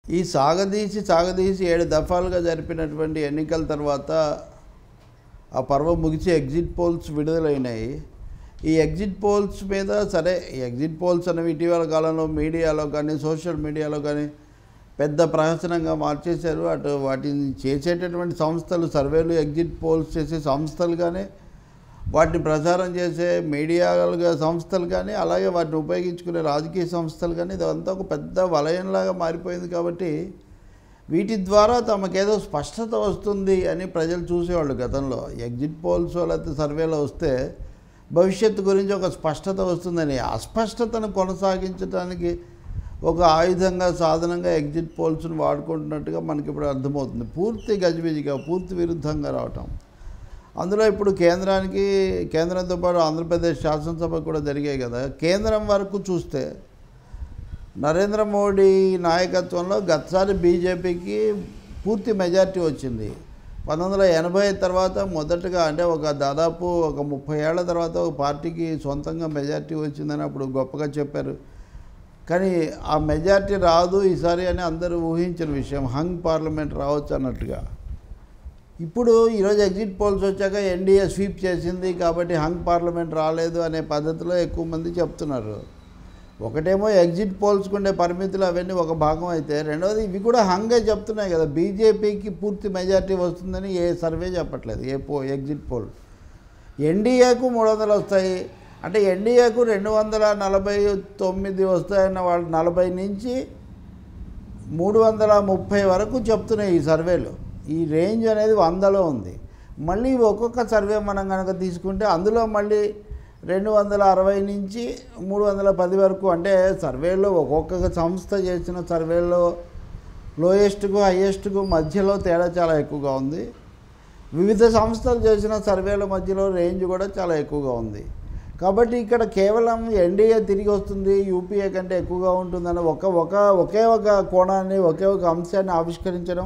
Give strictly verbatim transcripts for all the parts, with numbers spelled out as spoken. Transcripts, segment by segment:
ఈ సాగదీసి సాగదీసి ఏడు దఫాలుగా జరిపినటువంటి ఎన్నికల తర్వాత ఆ పర్వం ముగిసి ఎగ్జిట్ పోల్స్ విడుదలైనాయి. ఈ ఎగ్జిట్ పోల్స్ మీద సరే ఎగ్జిట్ పోల్స్ అనేవి ఇటీవల కాలంలో మీడియాలో కానీ సోషల్ మీడియాలో కానీ పెద్ద ప్రహసనంగా మార్చేశారు. అటు వాటిని చేసేటటువంటి సంస్థలు సర్వేలు ఎగ్జిట్ పోల్స్ చేసే సంస్థలు కానీ వాటిని ప్రచారం చేసే మీడియా సంస్థలు కానీ అలాగే వాటిని ఉపయోగించుకునే రాజకీయ సంస్థలు కానీ ఇదంతా ఒక పెద్ద వలయంలాగా మారిపోయింది. కాబట్టి వీటి ద్వారా తమకేదో స్పష్టత వస్తుంది అని ప్రజలు చూసేవాళ్ళు. గతంలో ఎగ్జిట్ పోల్స్ లేకపోతే సర్వేలో వస్తే భవిష్యత్తు గురించి ఒక స్పష్టత వస్తుందని, అస్పష్టతను కొనసాగించడానికి ఒక ఆయుధంగా సాధనంగా ఎగ్జిట్ పోల్స్ను వాడుకుంటున్నట్టుగా మనకి ఇప్పుడు అర్థమవుతుంది. పూర్తి గజిబిజిగా పూర్తి విరుద్ధంగా రావటం. అందులో ఇప్పుడు కేంద్రానికి కేంద్రంతో పాటు ఆంధ్రప్రదేశ్ శాసనసభ కూడా జరిగాయి కదా. కేంద్రం వరకు చూస్తే నరేంద్ర మోడీ నాయకత్వంలో గతసారి బీజేపీకి పూర్తి మెజార్టీ వచ్చింది. పంతొమ్మిది వందల ఎనభై తర్వాత మొదటగా అంటే ఒక దాదాపు ఒక ముప్పై ఏళ్ల తర్వాత ఒక పార్టీకి సొంతంగా మెజార్టీ వచ్చిందని అప్పుడు గొప్పగా చెప్పారు. కానీ ఆ మెజార్టీ రాదు ఈసారి అని అందరూ ఊహించిన విషయం. హంగ్ పార్లమెంట్ రావచ్చు అన్నట్టుగా. ఇప్పుడు ఈరోజు ఎగ్జిట్ పోల్స్ వచ్చాక ఎన్డీఏ స్వీప్ చేసింది కాబట్టి హంగ్ పార్లమెంట్ రాలేదు అనే పద్ధతిలో ఎక్కువ మంది చెప్తున్నారు. ఒకటేమో ఎగ్జిట్ పోల్స్కు ఉండే పరిమితులు అవన్నీ ఒక భాగం అయితే, రెండవది ఇవి కూడా హంగే చెప్తున్నాయి కదా బీజేపీకి పూర్తి మెజార్టీ వస్తుందని ఏ సర్వే చెప్పట్లేదు, ఏ పో ఎగ్జిట్ పోల్. ఎన్డీఏకు మూడు వందలు వస్తాయి అంటే ఎన్డీఏకు రెండు వందల నలభై తొమ్మిది వస్తాయన్న వాళ్ళు నలభై నుంచి మూడు వందల ముప్పై వరకు చెప్తున్నాయి ఈ సర్వేలు. ఈ రేంజ్ అనేది వందలో ఉంది. మళ్ళీ ఒక్కొక్క సర్వే మనం కనుక తీసుకుంటే అందులో మళ్ళీ రెండు వందల అరవై నుంచి మూడు వందల పది వరకు, అంటే సర్వేలో ఒక్కొక్క సంస్థ చేసిన సర్వేలో లోయెస్ట్కు హయ్యెస్ట్కు మధ్యలో తేడా చాలా ఎక్కువగా ఉంది. వివిధ సంస్థలు చేసిన సర్వేల మధ్యలో రేంజ్ కూడా చాలా ఎక్కువగా ఉంది. కాబట్టి ఇక్కడ కేవలం ఎన్డీఏ తిరిగి వస్తుంది యూపీఏ కంటే ఎక్కువగా ఉంటుందని ఒక ఒక ఒకే ఒక కోణాన్ని ఒకే ఒక అంశాన్ని ఆవిష్కరించడం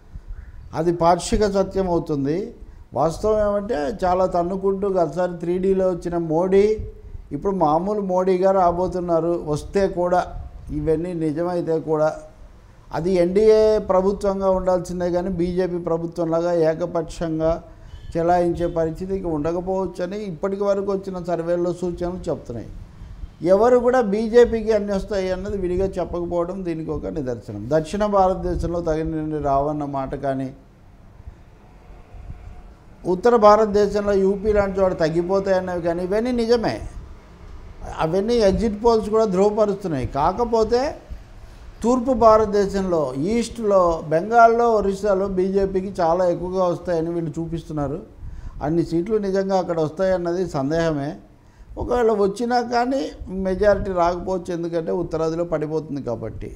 అది పాక్షిక సత్యం అవుతుంది. వాస్తవం ఏమంటే చాలా తన్నుకుంటూ గతసారి త్రీ డీలో వచ్చిన మోడీ ఇప్పుడు మామూలు మోడీగా రాబోతున్నారు. వస్తే కూడా ఇవన్నీ నిజమైతే కూడా అది ఎన్డీఏ ప్రభుత్వంగా ఉండాల్సిందే కానీ బీజేపీ ప్రభుత్వంలాగా ఏకపక్షంగా చెలాయించే పరిస్థితికి ఉండకపోవచ్చని ఇప్పటికి వరకు వచ్చిన సర్వేల్లో సూచనలు చెప్తున్నాయి. ఎవరు కూడా బీజేపీకి అన్ని వస్తాయి అన్నది విడిగా చెప్పకపోవడం దీనికి ఒక నిదర్శనం. దక్షిణ భారతదేశంలో తగినన్ని రావన్న మాట కానీ, ఉత్తర భారతదేశంలో యూపీ లాంటి చోట తగ్గిపోతాయన్నవి కానీ ఇవన్నీ నిజమే. అవన్నీ ఎగ్జిట్ పోల్స్ కూడా ధృవపరుస్తున్నాయి. కాకపోతే తూర్పు భారతదేశంలో ఈస్ట్లో బెంగాల్లో ఒరిస్సాలో బీజేపీకి చాలా ఎక్కువగా వస్తాయని వీళ్ళు చూపిస్తున్నారు. అన్ని సీట్లు నిజంగా అక్కడ వస్తాయన్నది సందేహమే. ఒకవేళ వచ్చినా కానీ మెజారిటీ రాకపోవచ్చు, ఎందుకంటే ఉత్తరాదిలో పడిపోతుంది కాబట్టి.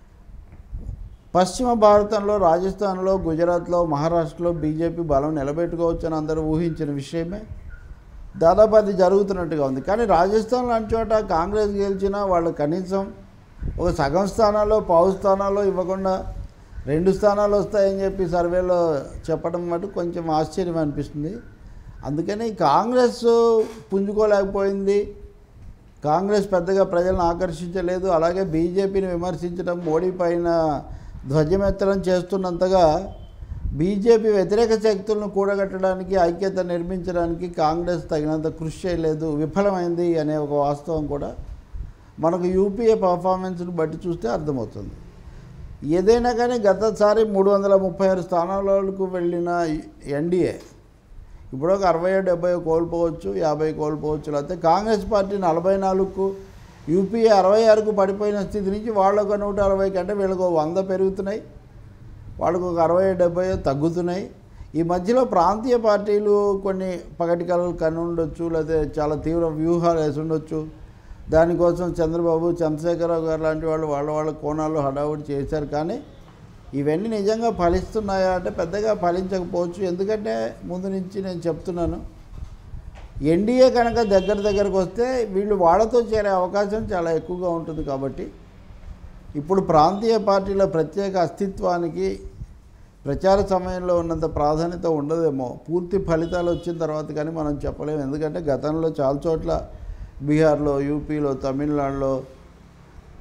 పశ్చిమ భారతంలో రాజస్థాన్లో గుజరాత్లో మహారాష్ట్రలో బీజేపీ బలం నిలబెట్టుకోవచ్చు అని అందరూ ఊహించిన విషయమే. దాదాపు అది జరుగుతున్నట్టుగా ఉంది. కానీ రాజస్థాన్ లాంటి చోట కాంగ్రెస్ గెలిచినా వాళ్ళు కనీసం ఒక సగం స్థానాల్లో పావు స్థానాల్లో ఇవ్వకుండా రెండు స్థానాలు వస్తాయని చెప్పి సర్వేలో చెప్పడం మటు కొంచెం ఆశ్చర్యం అనిపిస్తుంది. అందుకని కాంగ్రెస్ పుంజుకోలేకపోయింది, కాంగ్రెస్ పెద్దగా ప్రజలను ఆకర్షించలేదు. అలాగే బీజేపీని విమర్శించడం, మోడీ పైన ధ్వజమెత్తడం చేస్తున్నంతగా బీజేపీ వ్యతిరేక శక్తులను కూడగట్టడానికి ఐక్యత నిర్మించడానికి కాంగ్రెస్ తగినంత కృషి చేయలేదు, విఫలమైంది అనే ఒక వాస్తవం కూడా మనకు యూపీఏ పర్ఫార్మెన్స్ను బట్టి చూస్తే అర్థమవుతుంది. ఏదైనా కానీ గతసారి మూడు వందల ముప్పై ఆరు స్థానాలకు వెళ్ళిన ఎన్డీఏ ఇప్పుడు ఒక అరవై డెబ్బై కోల్పోవచ్చు, యాభై కోల్పోవచ్చు. లేకపోతే కాంగ్రెస్ పార్టీ నలభై నాలుగుకు యూపీఏ అరవై ఆరుకు పడిపోయిన స్థితి నుంచి వాళ్ళకు నూట అరవై కంటే వీళ్ళకు వంద పెరుగుతున్నాయి, వాళ్ళకు ఒక అరవై డెబ్బై తగ్గుతున్నాయి. ఈ మధ్యలో ప్రాంతీయ పార్టీలు కొన్ని పగటి కళలు కను ఉండొచ్చు, లేకపోతే చాలా తీవ్ర వ్యూహాలు వేసి ఉండొచ్చు. దానికోసం చంద్రబాబు చంద్రశేఖరరావు గారు లాంటి వాళ్ళు వాళ్ళ వాళ్ళ కోణాల్లో హడావుడి చేశారు. కానీ ఇవన్నీ నిజంగా ఫలిస్తున్నాయా అంటే పెద్దగా ఫలించకపోవచ్చు. ఎందుకంటే ముందు నుంచి నేను చెప్తున్నాను, ఎన్డీఏ కనుక దగ్గర దగ్గరకు వస్తే వీళ్ళు వాళ్ళతో చేరే అవకాశం చాలా ఎక్కువగా ఉంటుంది. కాబట్టి ఇప్పుడు ప్రాంతీయ పార్టీల ప్రత్యేక అస్తిత్వానికి ప్రచార సమయంలో ఉన్నంత ప్రాధాన్యత ఉండదేమో. పూర్తి ఫలితాలు వచ్చిన తర్వాత కానీ మనం చెప్పలేము. ఎందుకంటే గతంలో చాలా చోట్ల బీహార్లో, యూపీలో, తమిళనాడులో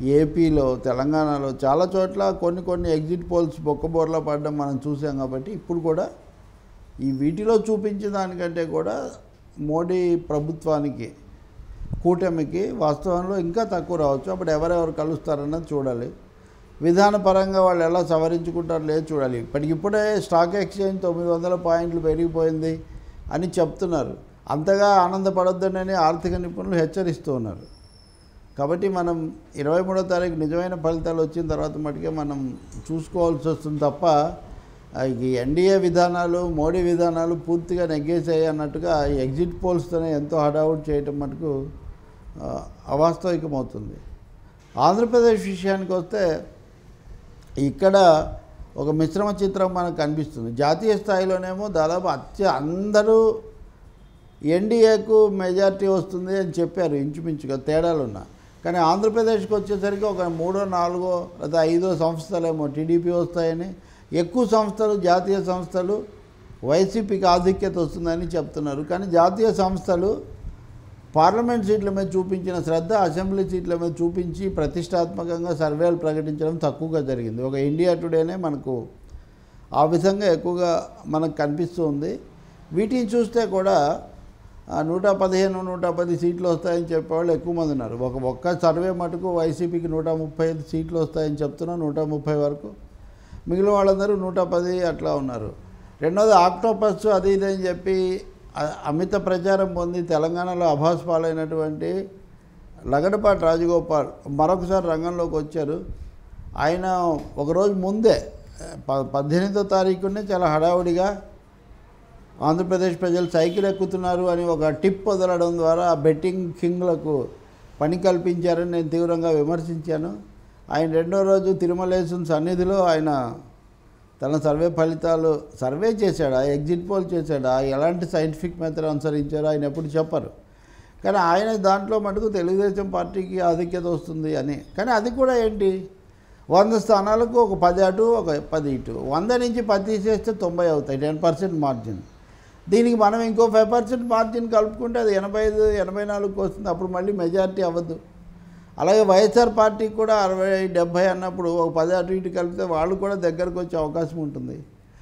ఏపీలో, తెలంగాణలో చాలా చోట్ల కొన్ని కొన్ని ఎగ్జిట్ పోల్స్ బొక్కబోర్లా పడడం మనం చూసాం. కాబట్టి ఇప్పుడు కూడా ఈ వీటిలో చూపించిన దానికంటే కూడా మోడీ ప్రభుత్వానికి, కూటమికి వాస్తవంలో ఇంకా తక్కువ రావచ్చు. అప్పుడు ఎవరెవరు కలుస్తారన్నది చూడాలి. విధానపరంగా వాళ్ళు ఎలా సవరించుకుంటారో లేదు చూడాలి. ఇప్పటికిప్పుడే స్టాక్ ఎక్స్చేంజ్ తొమ్మిది వందల పాయింట్లు పెరిగిపోయింది అని చెప్తున్నారు. అంతగా ఆనందపడొద్దని ఆర్థిక నిపుణులు హెచ్చరిస్తూ ఉన్నారు. కాబట్టి మనం ఇరవై మూడో తారీఖు నిజమైన ఫలితాలు వచ్చిన తర్వాత మటుకే మనం చూసుకోవాల్సి వస్తుంది తప్ప ఈ ఎన్డీఏ విధానాలు, మోడీ విధానాలు పూర్తిగా నెగ్గేసాయి అన్నట్టుగా ఈ ఎగ్జిట్ పోల్స్తోనే ఎంతో హడావుడ్ చేయటం మటుకు అవాస్తవికమవుతుంది. ఆంధ్రప్రదేశ్ విషయానికి వస్తే ఇక్కడ ఒక మిశ్రమ చిత్రం మనకు కనిపిస్తుంది. జాతీయ స్థాయిలోనేమో దాదాపు అత్య అందరూ ఎన్డీఏకు మెజారిటీ వస్తుంది అని చెప్పారు, ఇంచుమించుగా తేడాలున్నా. కానీ ఆంధ్రప్రదేశ్కి వచ్చేసరికి ఒక మూడో నాలుగో లేదా ఐదో సంస్థలేమో టీడీపీ వస్తాయని, ఎక్కువ సంస్థలు జాతీయ సంస్థలు వైసీపీకి ఆధిక్యత వస్తుందని చెప్తున్నారు. కానీ జాతీయ సంస్థలు పార్లమెంట్ సీట్ల మీద చూపించిన శ్రద్ధ అసెంబ్లీ సీట్ల మీద చూపించి ప్రతిష్టాత్మకంగా సర్వేలు ప్రకటించడం తక్కువగా జరిగింది. ఒక ఇండియా టుడేనే మనకు ఆ విధంగా ఎక్కువగా మనకు కనిపిస్తూ ఉంది. వీటిని చూస్తే కూడా నూట పదిహేను నూట పది సీట్లు వస్తాయని చెప్పేవాళ్ళు ఎక్కువ మంది ఉన్నారు. ఒక ఒక్క సర్వే మటుకు వైసీపీకి నూట ముప్పై ఐదు సీట్లు వస్తాయని చెప్తున్నా, నూట ముప్పై వరకు. మిగిలిన వాళ్ళందరూ నూట పది అట్లా ఉన్నారు. రెండోది ఆక్టోపస్ అది ఇది అని చెప్పి అమిత ప్రచారం పొంది తెలంగాణలో అభాస్ పాలైనటువంటి లగడపాటి రాజగోపాల్ మరొకసారి రంగంలోకి వచ్చారు. ఆయన ఒకరోజు ముందే ప పద్దెనిమిదో తారీఖునే చాలా హడావుడిగా ఆంధ్రప్రదేశ్ ప్రజలు సైకిల్ ఎక్కుతున్నారు అని ఒక టిప్ వదలడం ద్వారా బెట్టింగ్ కింగ్లకు పని కల్పించారని నేను తీవ్రంగా విమర్శించాను. ఆయన రెండో రోజు తిరుమలేశుని సన్నిధిలో ఆయన తన సర్వే ఫలితాలు సర్వే చేశాడా, ఎగ్జిట్ పోల్ చేశాడా, ఎలాంటి సైంటిఫిక్ మెథడ్ అనుసరించారో ఆయన ఎప్పుడు చెప్పరు. కానీ ఆయన దాంట్లో మటుకు తెలుగుదేశం పార్టీకి ఆధిక్యత వస్తుంది అని. కానీ అది కూడా ఏంటి, వంద స్థానాలకు ఒక పది అటు ఒక పది ఇటు, వంద నుంచి పది తీసేస్తే తొంభై అవుతాయి, టెన్ పర్సెంట్ మార్జిన్. దీనికి మనం ఇంకో ఫైవ్ పర్సెంట్ మార్జిన్ కలుపుకుంటే అది ఎనభై ఐదు ఎనభై నాలుగుకి వస్తుంది. అప్పుడు మళ్ళీ మెజారిటీ అవ్వద్దు. అలాగే వైఎస్ఆర్ పార్టీకి కూడా అరవై డెబ్భై అన్నప్పుడు ఒక పది అటు ఇటు కలిపితే వాళ్ళు కూడా దగ్గరకు వచ్చే అవకాశం ఉంటుంది.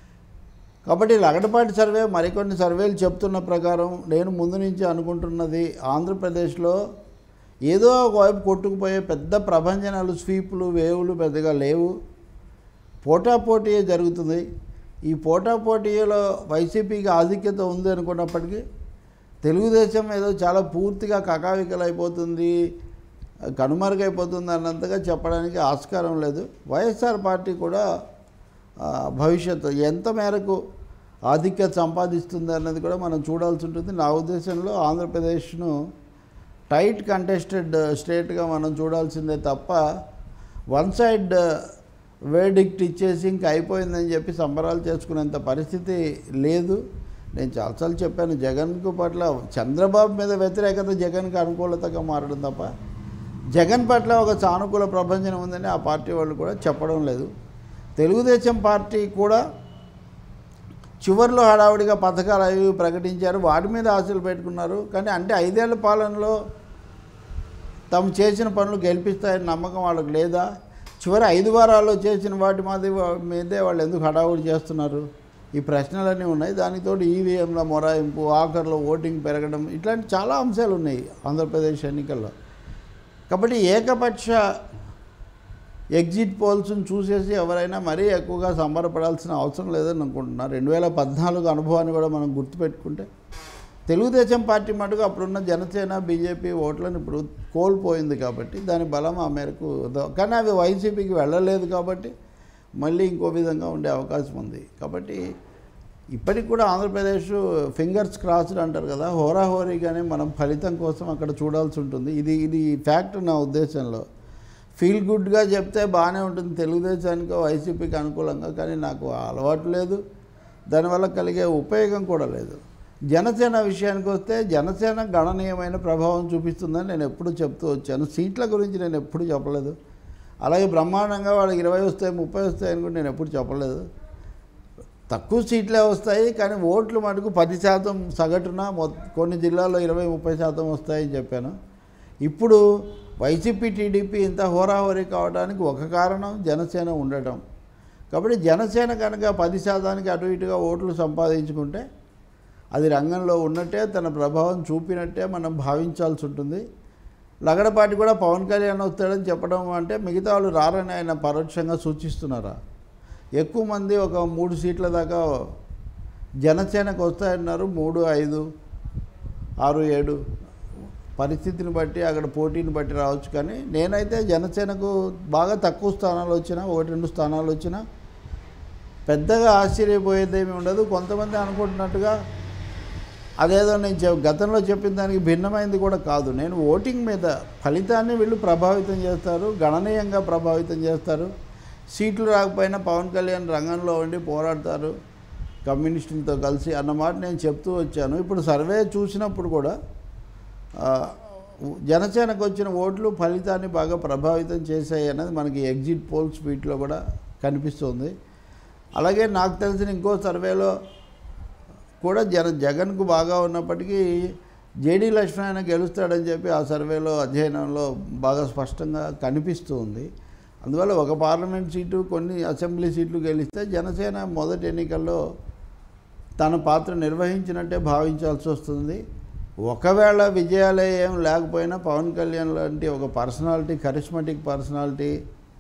కాబట్టి లగడపాటి సర్వే మరికొన్ని సర్వేలు చెప్తున్న ప్రకారం నేను ముందు నుంచి అనుకుంటున్నది ఆంధ్రప్రదేశ్లో ఏదో ఒకవైపు కొట్టుకుపోయే పెద్ద ప్రభంజనాలు, స్వీపులు, వేవులు పెద్దగా లేవు. పోటాపోటీయే జరుగుతుంది. ఈ పోటాపోటీలో వైసీపీకి ఆధిక్యత ఉంది అనుకున్నప్పటికీ తెలుగుదేశం ఏదో చాలా పూర్తిగా కకావికలైపోతుంది, కనుమరుగైపోతుంది అన్నంతగా చెప్పడానికి ఆస్కారం లేదు. వైఎస్ఆర్ పార్టీ కూడా భవిష్యత్తు ఎంత మేరకు ఆధిక్యత సంపాదిస్తుంది అన్నది కూడా మనం చూడాల్సి ఉంటుంది. నా ఉద్దేశంలో ఆంధ్రప్రదేశ్ను టైట్ కంటెస్టెడ్ స్టేట్గా మనం చూడాల్సిందే తప్ప వన్ సైడ్ వేడిక్ట్ ఇచ్చేసి ఇంక అయిపోయిందని చెప్పి సంబరాలు చేసుకునేంత పరిస్థితి లేదు. నేను చాలాసార్లు చెప్పాను, జగన్కు పట్ల చంద్రబాబు మీద వ్యతిరేకత జగన్కి అనుకూలతగా మారడం తప్ప జగన్ పట్ల ఒక సానుకూల ప్రభంజనం ఉందని ఆ పార్టీ వాళ్ళు కూడా చెప్పడం లేదు. తెలుగుదేశం పార్టీ కూడా చివరిలో హడావుడిగా పథకాలు అవి ప్రకటించారు, వాటి మీద ఆశలు పెట్టుకున్నారు. కానీ అంటే ఐదేళ్ల పాలనలో తాము చేసిన పనులు గెలిపిస్తాయని నమ్మకం వాళ్ళకి లేదా? చివరి ఐదు వారాల్లో చేసిన వాటి మాది మీదే వాళ్ళు ఎందుకు హడావుడి చేస్తున్నారు? ఈ ప్రశ్నలన్నీ ఉన్నాయి. దానితో ఈవీఎంల మొరాయింపు, ఆఖరిలో ఓటింగ్ పెరగడం, ఇట్లాంటి చాలా అంశాలు ఉన్నాయి ఆంధ్రప్రదేశ్ ఎన్నికల్లో. కాబట్టి ఏకపక్ష ఎగ్జిట్ పోల్స్ని చూసేసి ఎవరైనా మరీ ఎక్కువగా సంబరపడాల్సిన అవసరం లేదని అనుకుంటున్నారు. రెండు వేల పద్నాలుగు అనుభవాన్ని కూడా మనం గుర్తుపెట్టుకుంటే తెలుగుదేశం పార్టీ మటుకు అప్పుడున్న జనసేన, బీజేపీ ఓట్లను ఇప్పుడు కోల్పోయింది. కాబట్టి దాని బలం ఆ మేరకు, కానీ అవి వైసీపీకి వెళ్ళలేదు. కాబట్టి మళ్ళీ ఇంకో విధంగా ఉండే అవకాశం ఉంది. కాబట్టి ఇప్పటికి కూడా ఆంధ్రప్రదేశ్ ఫింగర్స్ క్రాస్డ్ అంటారు కదా, హోరాహోరీగానే మనం ఫలితం కోసం అక్కడ చూడాల్సి ఉంటుంది. ఇది ఇది ఫ్యాక్ట్ నా ఉద్దేశంలో. ఫీల్ గుడ్గా చెప్తే బాగానే ఉంటుంది తెలుగుదేశానికి, వైసీపీకి అనుకూలంగా, కానీ నాకు అలవాటు లేదు, దానివల్ల కలిగే ఉపయోగం కూడా లేదు. జనసేన విషయానికి వస్తే జనసేన గణనీయమైన ప్రభావం చూపిస్తుందని నేను ఎప్పుడు చెప్తూ వచ్చాను. సీట్ల గురించి నేను ఎప్పుడు చెప్పలేదు. అలాగే బ్రహ్మాండంగా వాళ్ళకి ఇరవై వస్తాయి, ముప్పై వస్తాయని కూడా నేను ఎప్పుడు చెప్పలేదు. తక్కువ సీట్లే వస్తాయి, కానీ ఓట్లు మటుకు పది శాతం సగటున కొన్ని జిల్లాల్లో ఇరవై ముప్పై శాతం వస్తాయని చెప్పాను. ఇప్పుడు వైసీపీ టీడీపీ ఇంత హోరాహోరీ కావడానికి ఒక కారణం జనసేన ఉండటం. కాబట్టి జనసేన కనుక పది శాతానికి అటు ఇటుగా ఓట్లు సంపాదించుకుంటే అది రంగంలో ఉన్నట్టే, తన ప్రభావం చూపినట్టే మనం భావించాల్సి ఉంటుంది. లగడపాటి కూడా పవన్ కళ్యాణ్ వస్తాడని చెప్పడం అంటే మిగతా వాళ్ళు రారని ఆయన పరోక్షంగా సూచిస్తున్నారా? ఎక్కువ మంది ఒక మూడు సీట్ల దాకా జనసేనకు వస్తాయన్నారు. మూడు ఐదు ఆరు ఏడు పరిస్థితిని బట్టి అక్కడ పోటీని బట్టి రావచ్చు. కానీ నేనైతే జనసేనకు బాగా తక్కువ స్థానాలు వచ్చినా, ఒకటి రెండు స్థానాలు వచ్చినా పెద్దగా ఆశ్చర్యపోయేదేమీ ఉండదు. కొంతమంది అనుకుంటున్నట్టుగా అదేదో నేను చె గతంలో చెప్పిన దానికి భిన్నమైంది కూడా కాదు. నేను ఓటింగ్ మీద ఫలితాన్ని వీళ్ళు ప్రభావితం చేస్తారు, గణనీయంగా ప్రభావితం చేస్తారు. సీట్లు రాకపోయినా పవన్ కళ్యాణ్ రంగంలో ఉండి పోరాడతారు కమ్యూనిస్టులతో కలిసి అన్నమాట నేను చెప్తూ వచ్చాను. ఇప్పుడు సర్వే చూసినప్పుడు కూడా జనసేనకు వచ్చిన ఓట్లు ఫలితాన్ని బాగా ప్రభావితం చేశాయి అన్నది మనకి ఎగ్జిట్ పోల్స్ వీటిలో కూడా కనిపిస్తుంది. అలాగే నాకు తెలిసిన ఇంకో సర్వేలో కూడా జన జగన్కు బాగా ఉన్నప్పటికీ జేడీ లక్ష్మణ్ గెలుస్తాడని చెప్పి ఆ సర్వేలో అధ్యయనంలో బాగా స్పష్టంగా కనిపిస్తూ ఉంది. అందువల్ల ఒక పార్లమెంట్ సీటు, కొన్ని అసెంబ్లీ సీట్లు గెలిస్తే జనసేన మొదటి ఎన్నికల్లో తన పాత్ర నిర్వహించినట్టే భావించాల్సి వస్తుంది. ఒకవేళ విజయాలే ఏం లేకపోయినా పవన్ కళ్యాణ్ లాంటి ఒక personality, charismatic personality,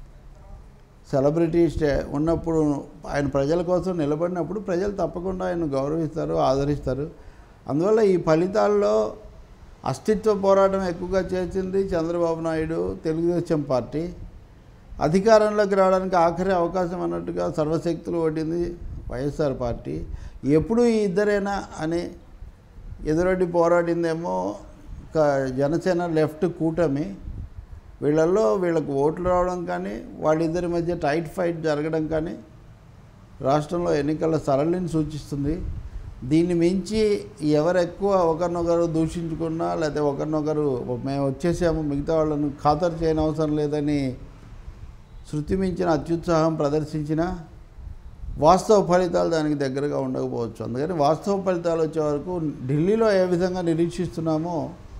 celebrity stay ఉన్నప్పుడు ఆయన ప్రజల కోసం నిలబడినప్పుడు ప్రజలు తప్పకుండా ఆయన గౌరవిస్తారు, ఆదరిస్తారు. అందువల్ల ఈ ఫలితాల్లో అస్తిత్వ పోరాటం ఎక్కువగా చేసింది చంద్రబాబు నాయుడు, తెలుగుదేశం పార్టీ. అధికారంలోకి రావడానికి ఆఖరి అవకాశం అన్నట్టుగా సర్వశక్తులు ఓడింది వైఎస్ఆర్ పార్టీ. ఎప్పుడు ఈ ఇద్దరేనా అని ఎదురొడ్డి పోరాడిందేమో జనసేన లెఫ్ట్ కూటమి. వీళ్ళల్లో వీళ్ళకు ఓట్లు రావడం కానీ, వాళ్ళిద్దరి మధ్య టైట్ ఫైట్ జరగడం కానీ రాష్ట్రంలో ఎన్నికల సరళిని సూచిస్తుంది. దీన్ని మించి ఎవరు ఎక్కువ ఒకరినొకరు దూషించుకున్నా, లేకపోతే ఒకరినొకరు మేము వచ్చేసాము మిగతా వాళ్ళను ఖాతరు చేయని అవసరం లేదని శృతి మించిన అత్యుత్సాహం ప్రదర్శించిన వాస్తవ ఫలితాలు దానికి దగ్గరగా ఉండకపోవచ్చు. అందుకని వాస్తవ ఫలితాలు వచ్చే వరకు ఢిల్లీలో ఏ విధంగా నిరీక్షిస్తున్నామో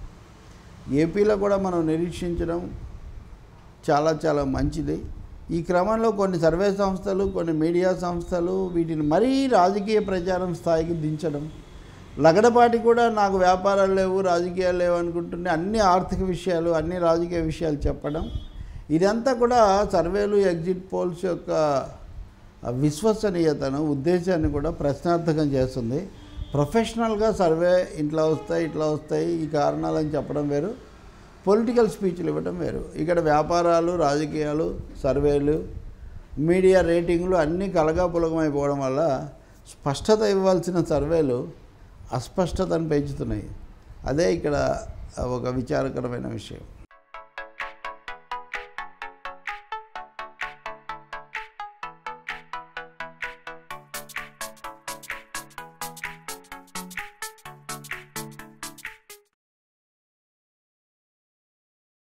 ఏపీలో కూడా మనం నిరీక్షించడం చాలా చాలా మంచిది. ఈ క్రమంలో కొన్ని సర్వే సంస్థలు, కొన్ని మీడియా సంస్థలు వీటిని మరీ రాజకీయ ప్రచారం స్థాయికి దించడం, లగడపాటి కూడా నాకు వ్యాపారాలు లేవు, రాజకీయాలు లేవు అనుకుంటుంటే అన్ని ఆర్థిక విషయాలు, అన్ని రాజకీయ విషయాలు చెప్పడం, ఇదంతా కూడా సర్వేలు, ఎగ్జిట్ పోల్స్ యొక్క విశ్వసనీయతను, ఉద్దేశాన్ని కూడా ప్రశ్నార్థకం చేస్తుంది. ప్రొఫెషనల్గా సర్వే ఇట్లా వస్తాయి ఇట్లా వస్తాయి ఈ కారణాలని చెప్పడం వేరు, పొలిటికల్ స్పీచ్లు ఇవ్వడం వేరు. ఇక్కడ వ్యాపారాలు, రాజకీయాలు, సర్వేలు, మీడియా రేటింగ్లు అన్నీ కలగాపులగమైపోవడం వల్ల స్పష్టత ఇవ్వాల్సిన సర్వేలు అస్పష్టతను పెంచుతున్నాయి. అదే ఇక్కడ ఒక విచారకరమైన విషయం.